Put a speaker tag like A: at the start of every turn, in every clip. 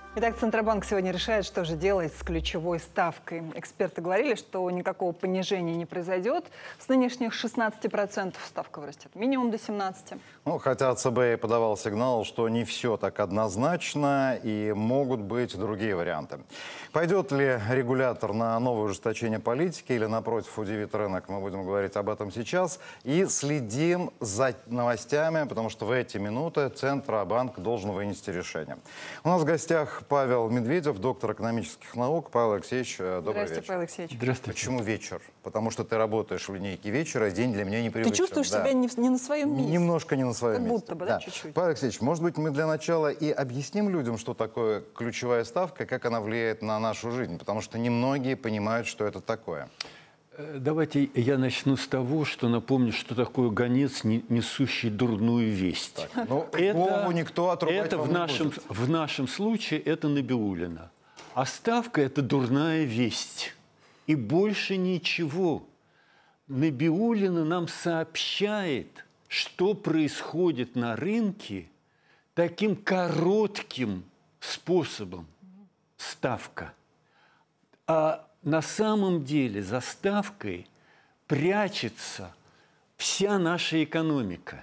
A: Итак, Центробанк сегодня решает, что же делать с ключевой ставкой. Эксперты говорили, что никакого понижения не произойдет. С нынешних 16% ставка вырастет минимум до 17%.
B: Хотя ЦБ и подавал сигнал, что не все так однозначно и могут быть другие варианты. Пойдет ли регулятор на новое ужесточение политики или, напротив, удивит рынок, мы будем говорить об этом сейчас. И следим за новостями, потому что в эти минуты Центробанк должен вынести решение. У нас в гостях Павел Медведев, доктор экономических наук. Павел Алексеевич, добрый вечер.
A: Павел Алексеевич.
C: Здравствуйте.
B: Почему вечер? Потому что ты работаешь в линейке вечера, день для меня непривычный.
A: Ты чувствуешь себя не на своем месте?
B: Немножко не на своем месте.
A: Как будто бы, да, чуть-чуть.
B: Павел Алексеевич, может быть, мы для начала и объясним людям, что такое ключевая ставка, как она влияет на нашу жизнь, потому что немногие понимают, что это такое.
C: Давайте я начну с того, что напомню, что такое гонец, несущий дурную весть.
B: Голову никто отрубать
C: это
B: вам не будет.
C: в нашем случае это Набиуллина. А ставка – это дурная весть. И больше ничего. Набиуллина нам сообщает, что происходит на рынке таким коротким способом – ставка. А на самом деле за ставкой прячется вся наша экономика.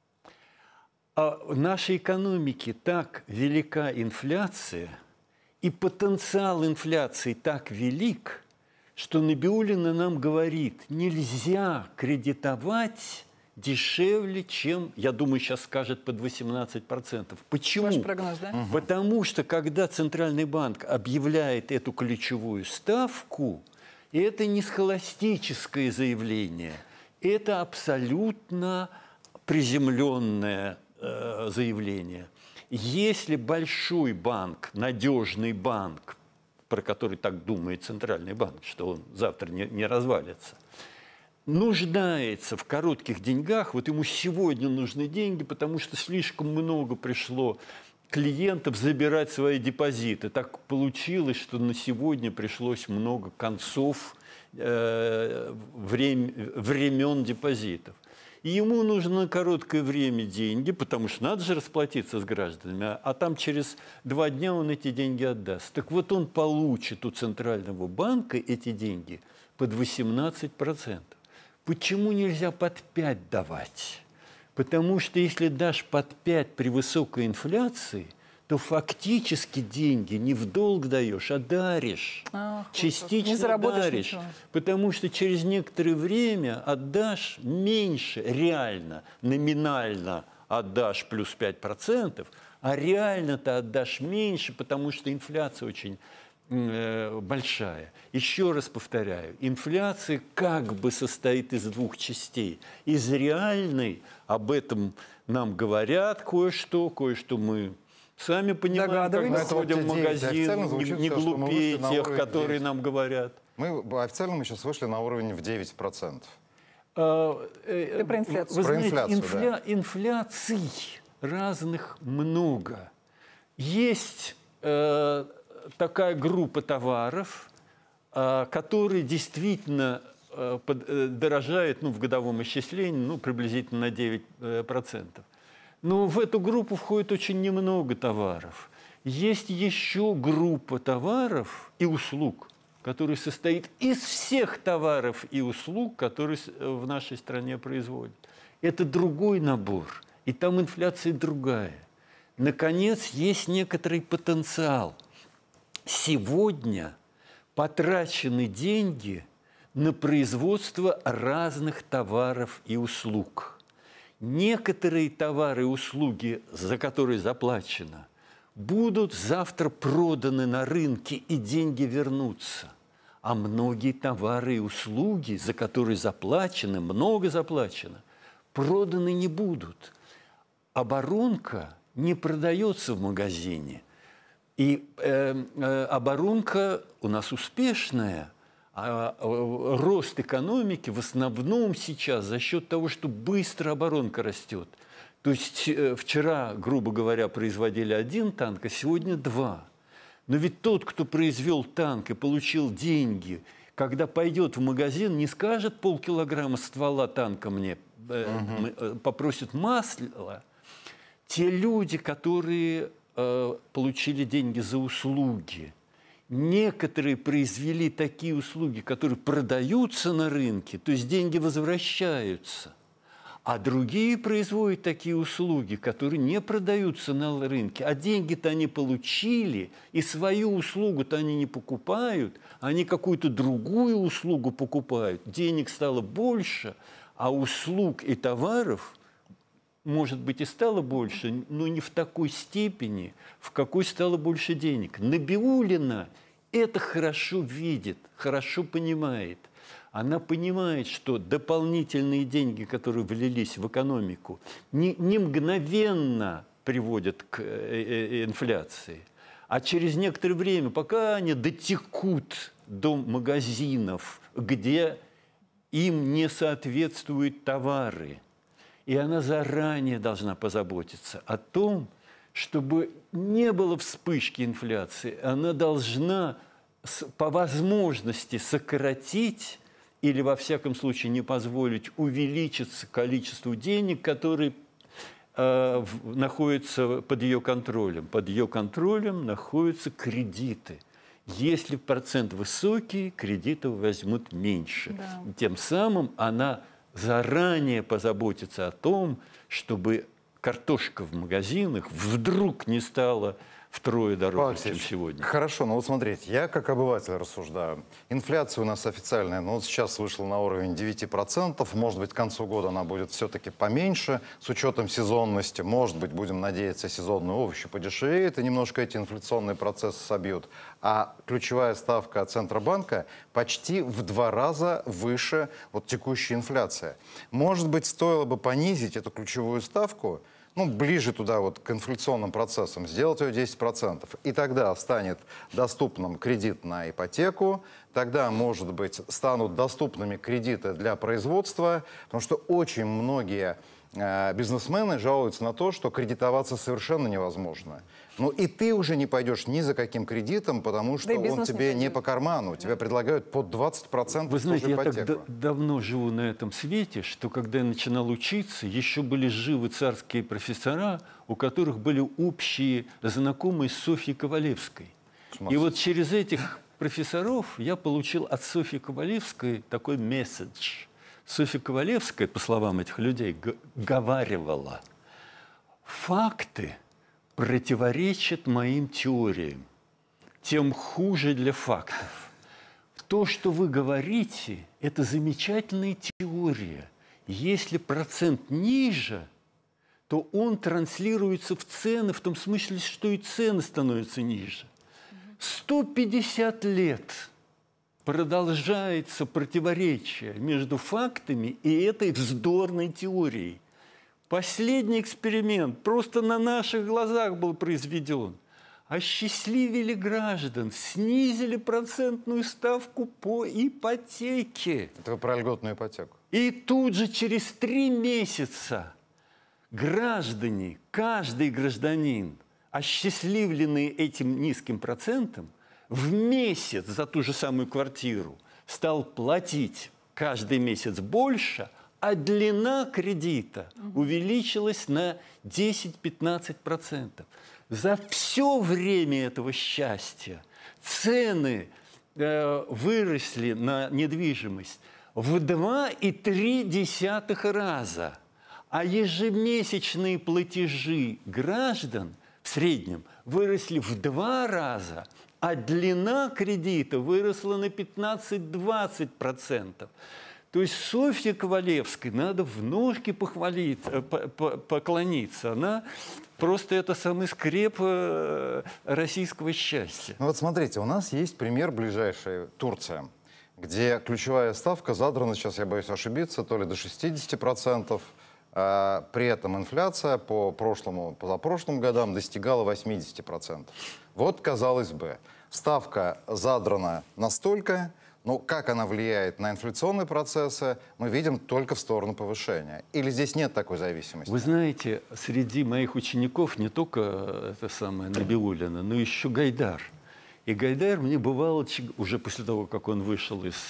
C: А в нашей экономике так велика инфляция, и потенциал инфляции так велик, что Набиуллина нам говорит, нельзя кредитовать дешевле, чем, я думаю, сейчас скажет под 18%. Почему?
A: Ваш прогноз, да?
C: Потому что, когда Центральный банк объявляет эту ключевую ставку, это не схоластическое заявление, это абсолютно приземленное заявление. Если большой банк, надежный банк, про который так думает Центральный банк, что он завтра не развалится, нуждается в коротких деньгах, вот ему сегодня нужны деньги, потому что слишком много пришло клиентов забирать свои депозиты. Так получилось, что на сегодня пришлось много концов времен депозитов. И ему нужно на короткое время деньги, потому что надо же расплатиться с гражданами, а там через 2 дня он эти деньги отдаст. Так вот он получит у Центрального банка эти деньги под 18%. Почему нельзя под 5 давать? Потому что если дашь под 5 при высокой инфляции, то фактически деньги не в долг даешь, а даришь. Частично даришь. Ничего. Потому что через некоторое время отдашь меньше, реально, номинально отдашь плюс 5%, а реально-то отдашь меньше, потому что инфляция очень большая. Еще раз повторяю, инфляция как бы состоит из 2 частей. Из реальной, об этом нам говорят кое-что мы сами понимаем, как ходим в магазин, не глупее тех, которые нам говорят.
B: Мы официально сейчас вышли на уровень в 9%.
A: Ты про инфляцию.
C: Вы знаете,
B: инфляцию,
C: инфляций разных много. Есть такая группа товаров, которые действительно дорожают в годовом исчислении приблизительно на 9%. Но в эту группу входит очень немного товаров. Есть еще группа товаров и услуг, которая состоит из всех товаров и услуг, которые в нашей стране производят. Это другой набор, и там инфляция другая. Наконец, есть некоторый потенциал. Сегодня потрачены деньги на производство разных товаров и услуг. Некоторые товары и услуги, за которые заплачено, будут завтра проданы на рынке, и деньги вернутся. А многие товары и услуги, за которые заплачено, много заплачено, проданы не будут. Оборонка не продается в магазине. И оборонка у нас успешная, а рост экономики в основном сейчас за счет того, что быстро оборонка растет. То есть вчера, грубо говоря, производили 1 танк, а сегодня 2. Но ведь тот, кто произвел танк и получил деньги, когда пойдет в магазин, не скажет полкилограмма ствола танка мне, попросит масла. Те люди, которые получили деньги за услуги. Некоторые произвели такие услуги, которые продаются на рынке, то есть деньги возвращаются. А другие производят такие услуги, которые не продаются на рынке. А деньги-то они получили, и свою услугу-то они не покупают, они какую-то другую услугу покупают. Денег стало больше, а услуг и товаров, может быть, и стало больше, но не в такой степени, в какой стало больше денег. Набиуллина это хорошо видит, хорошо понимает. Она понимает, что дополнительные деньги, которые влились в экономику, не мгновенно приводят к инфляции, а через некоторое время, пока они дотекут до магазинов, где им не соответствуют товары. И она заранее должна позаботиться о том, чтобы не было вспышки инфляции. Она должна по возможности сократить или, во всяком случае, не позволить увеличиться количеству денег, которые находятся под ее контролем. Под ее контролем находятся кредиты. Если процент высокий, кредитов возьмут меньше. Да. Тем самым она заранее позаботится о том, чтобы картошка в магазинах вдруг не стала втрое дороже, чем сегодня.
B: Хорошо, но вот смотрите, я как обыватель рассуждаю. Инфляция у нас официальная, но вот сейчас вышла на уровень 9%. Может быть, к концу года она будет все-таки поменьше, с учетом сезонности. Может быть, будем надеяться, сезонные овощи подешевеют и немножко эти инфляционные процессы собьют. А ключевая ставка Центробанка почти в 2 раза выше вот текущей инфляции. Может быть, стоило бы понизить эту ключевую ставку, ну, ближе туда вот к инфляционным процессам, сделать ее 10%. И тогда станет доступным кредит на ипотеку, тогда, может быть, станут доступными кредиты для производства, потому что очень многие бизнесмены жалуются на то, что кредитоваться совершенно невозможно. Ну и ты уже не пойдешь ни за каким кредитом, потому что он тебе не по карману. Тебе предлагают под 20%.
C: Вы знаете, я так давно живу на этом свете, что когда я начинал учиться, еще были живы царские профессора, у которых были общие знакомые с Софьей Ковалевской. И вот через этих профессоров я получил от Софьи Ковалевской такой месседж. Софья Ковалевская, по словам этих людей, говаривала: факты противоречат моим теориям, тем хуже для фактов. То, что вы говорите, это замечательная теория. Если процент ниже, то он транслируется в цены, в том смысле, что и цены становятся ниже. 150 лет продолжается противоречие между фактами и этой вздорной теорией. Последний эксперимент просто на наших глазах был произведен. Осчастливили граждан, снизили процентную ставку по ипотеке.
B: Это вы про льготную ипотеку.
C: И тут же через 3 месяца граждане, каждый гражданин, осчастливленный этим низким процентом, в месяц за ту же самую квартиру стал платить каждый месяц больше, а длина кредита увеличилась на 10-15%. За все время этого счастья цены выросли на недвижимость в 2,3 раза, а ежемесячные платежи граждан в среднем выросли в 2 раза, а длина кредита выросла на 15-20%. То есть Софье Ковалевской надо в ножки поклониться. Она просто это самый скреп российского счастья.
B: Ну вот смотрите, у нас есть пример ближайший – Турция, где ключевая ставка задрана, сейчас я боюсь ошибиться, то ли до 60%, а при этом инфляция по прошлому, позапрошлым годам достигала 80%. Вот, казалось бы, ставка задрана настолько, но как она влияет на инфляционные процессы, мы видим только в сторону повышения. Или здесь нет такой зависимости?
C: Вы знаете, среди моих учеников не только это самое Набиуллина, но еще Гайдар. И Гайдар мне бывало, уже после того, как он вышел из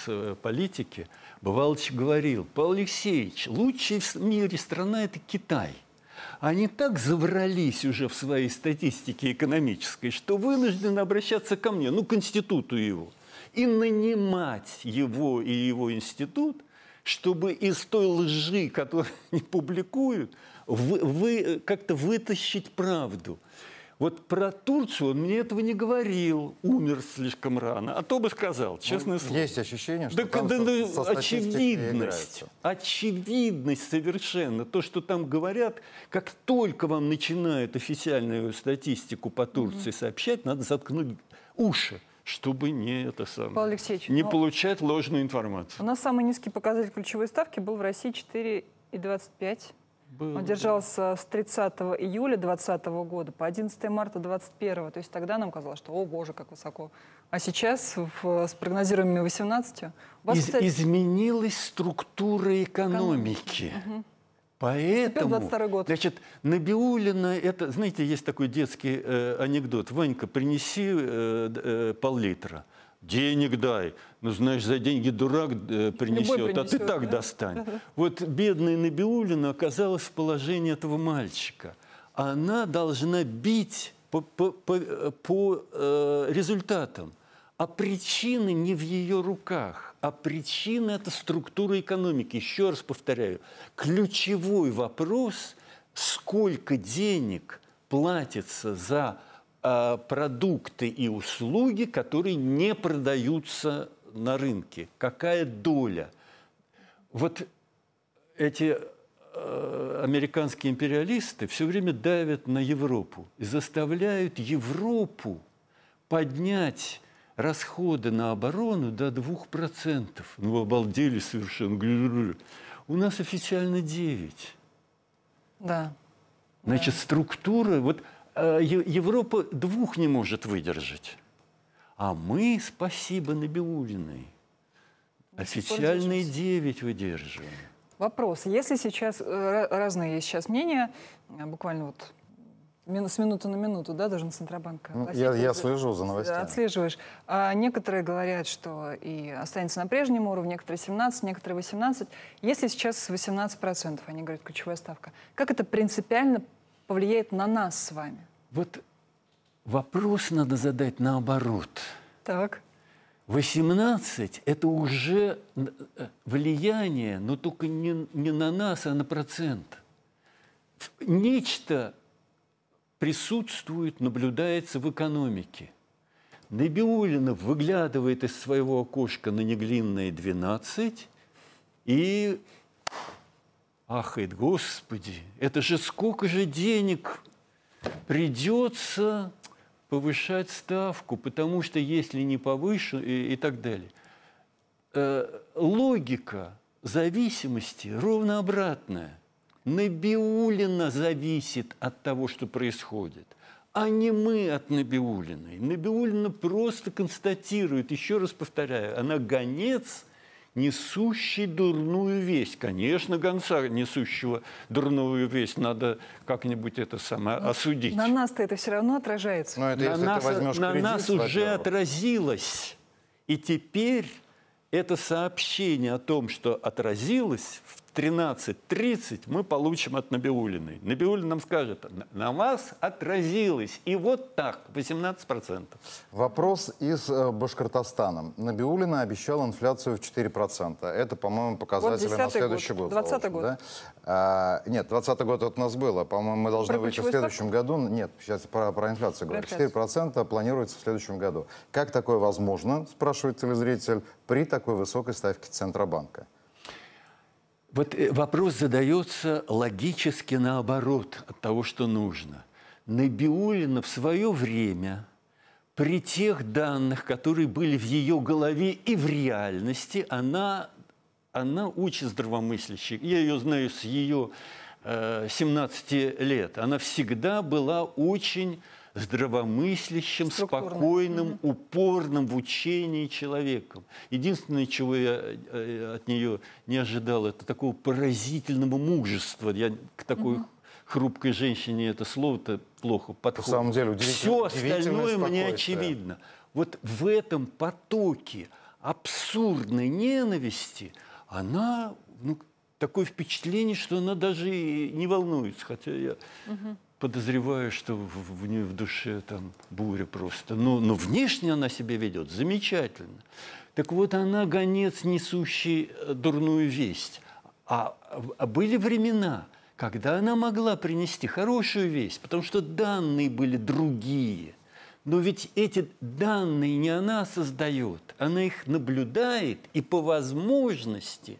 C: политики, бывало говорил: Павел Алексеевич, лучшая в мире страна – это Китай. они так заврались уже в своей статистике экономической, что вынуждены обращаться ко мне, ну, к институту его, и нанимать его и его институт, чтобы из той лжи, которую они публикуют, как-то вытащить правду. Вот про Турцию он мне этого не говорил, умер слишком рано. А то бы сказал, честное слово.
B: Есть ощущение, что
C: Да,
B: там со статистикой играются.
C: Очевидность совершенно. То, что там говорят, как только вам начинают официальную статистику по Турции сообщать, надо заткнуть уши, чтобы не это самое,
A: Павел Алексеевич,
C: не получать ложную информацию.
A: У нас самый низкий показатель ключевой ставки был в России 4,25. Он держался с 30 июля 2020 года по 11 марта 2021. То есть тогда нам казалось, что, о боже, как высоко. А сейчас с прогнозируемыми 18.
C: Изменилась структура экономики. Поэтому,
A: 22 год.
C: значит, Набиуллина, это, знаете, есть такой детский анекдот. Ванька, принеси пол-литра. Денег дай. Ну, знаешь, за деньги дурак принесет, а ты так достань. Вот бедная Набиуллина оказалась в положении этого мальчика. Она должна бить по результатам. А причины не в ее руках. А причина – это структура экономики. Еще раз повторяю, ключевой вопрос – сколько денег платится за продукты и услуги, которые не продаются на рынке. Какая доля? Вот эти американские империалисты все время давят на Европу и заставляют Европу поднять расходы на оборону до 2%. Ну, вы обалдели совершенно. У нас официально 9%.
A: Да.
C: Значит, структура... Вот, Европа 2 не может выдержать. А мы, спасибо Набиуллиной, официальные 9 выдерживаем.
A: Вопрос. Если сейчас, разные есть сейчас мнения, буквально вот с минуты на минуту, да, даже на Центробанка.
B: Я слежу за новостями.
A: Отслеживаешь. А некоторые говорят, что и останется на прежнем уровне, некоторые 17, некоторые 18. Если сейчас 18%, они говорят, ключевая ставка, как это принципиально повлияет на нас с вами?
C: Вот вопрос надо задать наоборот.
A: Так.
C: 18 – это уже влияние, но только не на нас, а на процент. Нечто присутствует, наблюдается в экономике. Набиуллина выглядывает из своего окошка на Неглинное 12 и ахает: Господи, это же сколько же денег придется повышать ставку, потому что если не повышу и так далее. Логика зависимости ровно обратная. Набиуллина зависит от того, что происходит, а не мы от Набиуллиной. Набиуллина просто констатирует, еще раз повторяю, она гонец, несущий дурную весть. Конечно, гонца, несущего дурную весть, надо как-нибудь это самое осудить.
A: На нас-то это все равно отражается.
B: Но это
C: на нас уже отразилось. И теперь это сообщение о том, что отразилось, в 13:30 мы получим от Набиуллиной. Набиуллина нам скажет: на вас отразилось. И вот так, 18%.
B: Вопрос из Башкортостана. Набиуллина обещала инфляцию в 4%. Это, по-моему, показатели на следующий год.
A: 20-й год.
B: Да? Нет, 20-й год это у нас было. По-моему, мы должны выйти в следующем году. Нет, сейчас про инфляцию говорю. 4% планируется в следующем году. Как такое возможно, спрашивает телезритель, при такой высокой ставке Центробанка?
C: Вот вопрос задается логически наоборот от того, что нужно. Набиуллина в свое время, при тех данных, которые были в ее голове и в реальности, она очень здравомыслящая. Я ее знаю с ее 17 лет. Она всегда была очень здравомыслящим, спокойным, упорным в учении человеком. Единственное, чего я от нее не ожидал, это такого поразительного мужества. Я к такой хрупкой женщине это слово-то плохо подходит.
B: На самом деле,
C: все остальное мне очевидно. Вот в этом потоке абсурдной ненависти она такое впечатление, что она даже и не волнуется, хотя я подозреваю, что в нее в душе там буря просто. Но внешне она себя ведет замечательно. Так вот, она гонец, несущий дурную весть. А были времена, когда она могла принести хорошую весть, потому что данные были другие. Но ведь эти данные не она создает, она их наблюдает и по возможности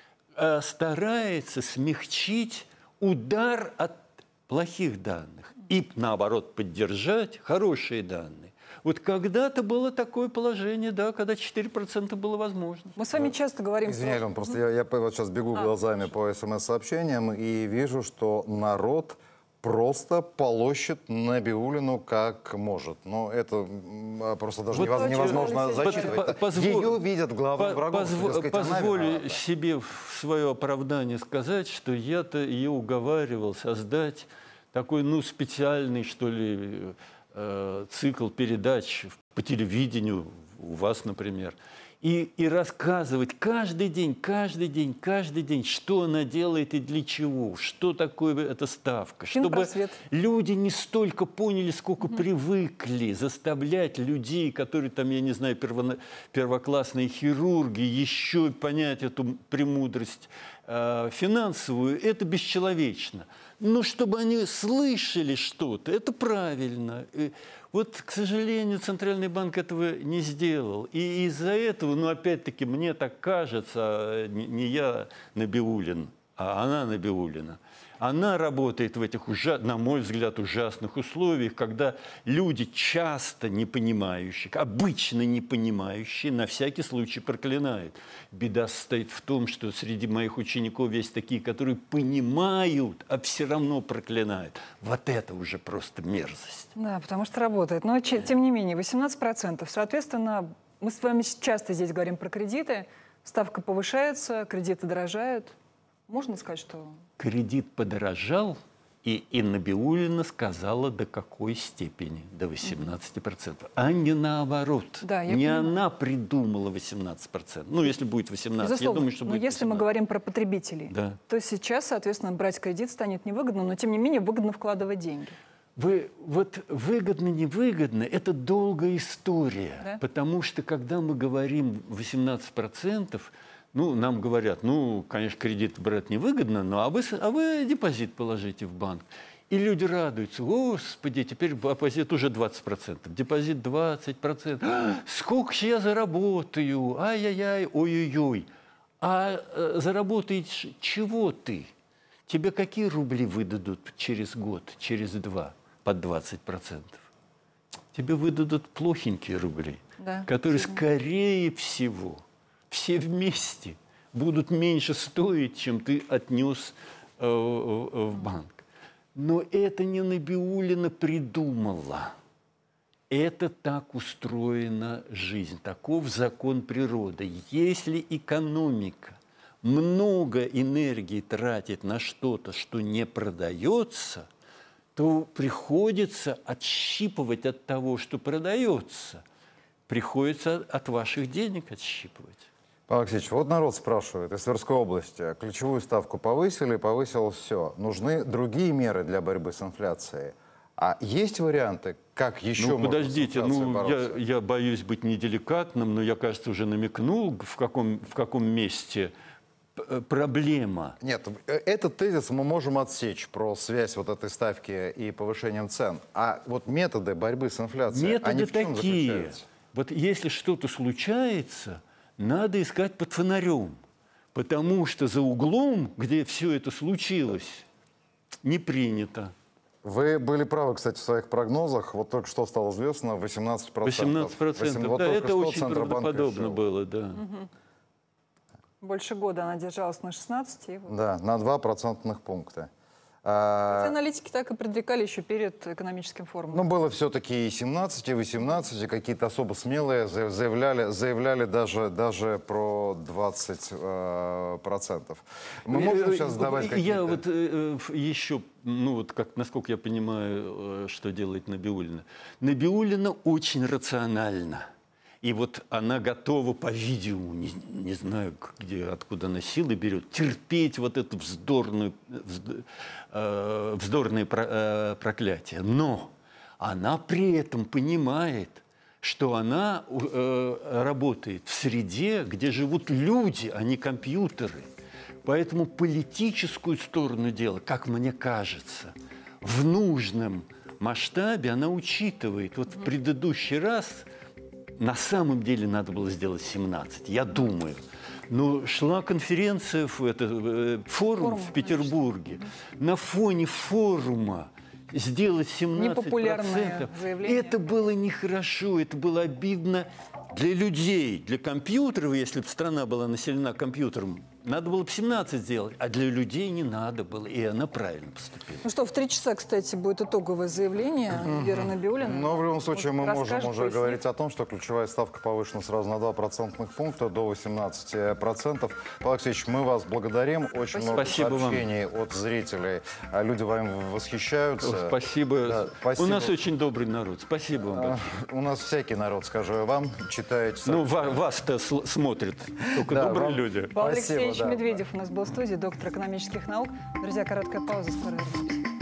C: старается смягчить удар от плохих данных и, наоборот, поддержать хорошие данные. Вот когда-то было такое положение, да, когда 4% было возможно.
A: Мы с вами часто говорим...
B: Извини, Алена, просто я вот сейчас бегу глазами по СМС-сообщениям и вижу, что народ просто полощет Набиуллину как может. Но это просто даже
C: Вот
B: невозможно зачитывать. Ее видят главным врагом.
C: Позволю себе в свое оправдание сказать, что я-то ее уговаривал создать такой, специальный, что ли, цикл передач по телевидению, у вас, например, и рассказывать каждый день, что она делает и для чего, что такое эта ставка, чтобы люди не столько поняли, сколько привыкли заставлять людей, которые там, я не знаю, первоклассные хирурги, еще понять эту премудрость финансовую, это бесчеловечно. Но чтобы они слышали что-то, это правильно. Вот, к сожалению, Центральный банк этого не сделал. И из-за этого, опять-таки, мне так кажется, не я Набиуллин, а она Набиуллина. Она работает в этих, на мой взгляд, ужасных условиях, когда люди часто не понимающие, обычно не понимающие, на всякий случай проклинают. Беда состоит в том, что среди моих учеников есть такие, которые понимают, а все равно проклинают. Вот это уже просто мерзость.
A: Да, потому что работает. Но, тем не менее, 18%. Соответственно, мы с вами часто здесь говорим про кредиты. Ставка повышается, кредиты дорожают. Можно сказать, что...
C: Кредит подорожал, и Набиуллина сказала, до какой степени? До 18%. А не наоборот.
A: Да,
C: не она придумала 18%. Если будет 18%,
A: безусловно,
C: я думаю, что будет 18%.
A: Но если мы говорим про потребителей, то сейчас, соответственно, брать кредит станет невыгодно, но, тем не менее, выгодно вкладывать деньги.
C: Вот выгодно-невыгодно – это долгая история. Да? Потому что, когда мы говорим 18%, нам говорят, конечно, кредит брать невыгодно, а вы депозит положите в банк. И люди радуются, господи, теперь депозит уже 20%, депозит 20%. Сколько же я заработаю? Ай-яй-яй, ой-ой-ой. А заработаешь чего ты? Тебе какие рубли выдадут через год, через два под 20%? Тебе выдадут плохенькие рубли, которые, скорее всего, все вместе будут меньше стоить, чем ты отнес в банк. Но это не Набиуллина придумала. Это так устроена жизнь, таков закон природы. Если экономика много энергии тратит на что-то, что не продается, то приходится отщипывать от того, что продается. Приходится от ваших денег отщипывать.
B: Павел Алексеевич, вот народ спрашивает из Тверской области. Ключевую ставку повысили, повысилось все. Нужны другие меры для борьбы с инфляцией. А есть варианты, как еще можно с инфляцией бороться?
C: Я боюсь быть неделикатным, но я, кажется, уже намекнул, в каком месте проблема.
B: Нет, этот тезис мы можем отсечь про связь вот этой ставки и повышением цен. А вот методы борьбы с инфляцией, они в чем заключаются?
C: Вот если что-то случается, надо искать под фонарем, потому что за углом, где все это случилось, не принято.
B: Вы были правы, кстати, в своих прогнозах. Вот только что стало известно, 18%.
C: 18%,
B: вот
C: да, это очень
B: Центробанк
C: правдоподобно
B: решил.
C: было, да.
A: Больше года она держалась на 16. И вот.
B: Да, на 2 процентных пункта.
A: Хотя аналитики так и предрекали еще перед экономическим форумом.
B: Ну, было все-таки и 17, и 18, и какие-то особо смелые заявляли даже про 20%. Мы можем сейчас давать какие-то...
C: Я вот еще, насколько я понимаю, что делает Набиуллина. Набиуллина очень рациональна. И вот она готова, по-видимому, не знаю, откуда она силы берет, терпеть вот это вздорное проклятие. Но она при этом понимает, что она работает в среде, где живут люди, а не компьютеры. Поэтому политическую сторону дела, как мне кажется, в нужном масштабе она учитывает. Вот в предыдущий раз на самом деле надо было сделать 17, я думаю. Но шла конференция, форум в Петербурге. На фоне форума сделать 17%.
A: Непопулярное заявление.
C: Это было нехорошо, это было обидно для людей, для компьютеров, если бы страна была населена компьютером. Надо было бы 17 сделать, а для людей не надо было, и она правильно поступила.
A: Ну что, в 3 часа, кстати, будет итоговое заявление Веры Набиуллиной.
B: Но в любом случае мы можем уже
A: пояснит.
B: говорить о том, что ключевая ставка повышена сразу на 2 процентных пункта до 18%. Павел Алексеевич, мы вас благодарим. Очень много сообщений от зрителей. Люди вами восхищаются.
C: Спасибо.
B: Да, спасибо.
C: У нас очень добрый народ. Спасибо вам большое.
B: У нас всякий народ, скажу я вам, читает.
C: Ну, вас-то смотрят только добрые люди.
A: Павел
B: Спасибо,
A: Алексеевич
B: да.
A: Медведев у нас был в студии, доктор экономических наук. Друзья, короткая пауза, скоро вернемся.